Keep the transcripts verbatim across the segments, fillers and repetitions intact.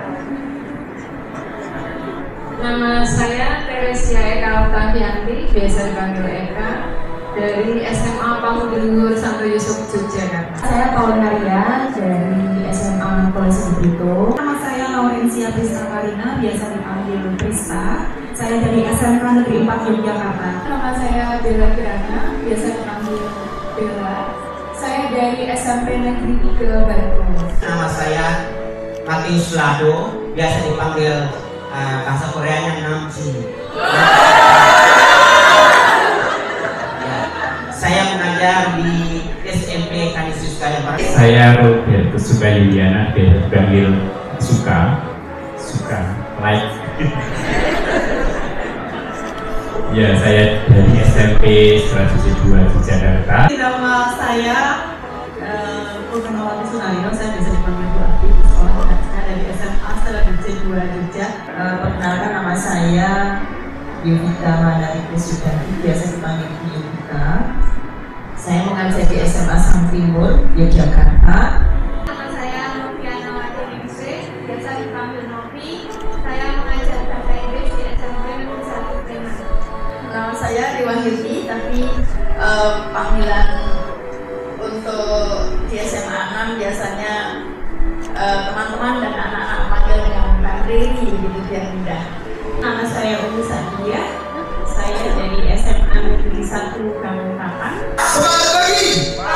Nama saya Teresia Eka Oktavianti, biasa dipanggil Eka, dari S M A Pamudiluhur Santo Yusuf Yogyakarta. Saya Paul Maria dari S M A Polisi Bito. Nama saya Laurencia Prista Karina, biasa dipanggil Prista. Saya dari S M K Negeri empat Yogyakarta. Nama saya Bella Kirana, biasa dipanggil Bella. Saya dari S M P Negeri tiga Bandung. Nama saya Matius Lado, biasa dipanggil uh, bahasa Koreanya Namji. Ya, saya mengajar di S M P Kanisius Kalimantan. Saya Roberto Suka Yuliana, biasa dipanggil Suka, Suka, like. Ya, saya dari S M P seratus dua di Jakarta. Nama saya Purnawati Sunarino, saya bisa dipanggil Bu Akti. Sekolah saya dari S M A Seratus dua Jogja. Perkenalkan, nama saya Yovita Madari Krisudani, biasa dipanggil Yovita. Saya mengajar di S M A Sang Timur, Yogyakarta. Nama saya Noviana Wadiningsih, biasa dipanggil Novi. Saya mengajar bahasa Inggris di S M P Negeri satu Sleman. Nama saya Dewa Hirti, tapi uh, panggilan untuk di S M A enam biasanya teman-teman uh, dan anak-anak panggil dengan Mbak Riri, gitu biar mudah. Nama saya Umi Sadia, saya dari S M A Negeri satu Kampung. Semangat lagi!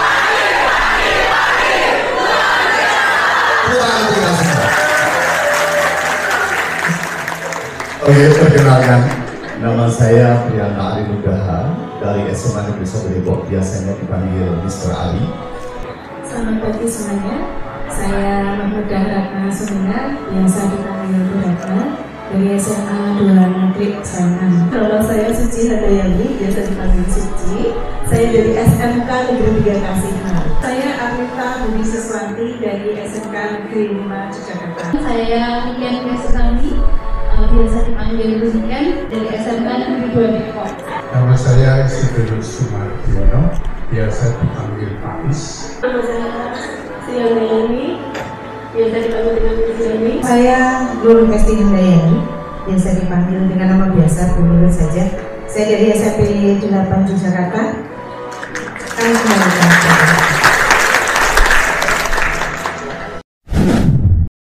Oke, perkenalkan, nama saya Priyana Ali Nugraha dari S M A Negeri satu Depok, biasanya dipanggil Mister Ali. Selamat pagi semuanya, saya Mahmudah Ratna Sumina, biasa dipanggil Bu Ratna, dari S M A dua Negeri Sleman. Nama saya Suci Hadayani, biasa dipanggil Suci. Saya dari S M K Negeri tiga Kasihan. Saya Arita Budi Seswanti dari S M K Negeri lima Yogyakarta. Saya Rian Kesukami, biasa dipanggil Rian, dari S M K Negeri dua Depok. Nama saya Sifirus Sumardiono, biasa dipanggil Pais. Nama saya Siani, biasa dipanggil dengan Siani. Saya Nur Kesti Handayani, biasa dipanggil dengan nama biasa Bu Nurul saja. Saya dari S M P delapan Yogyakarta. Kami kembali ke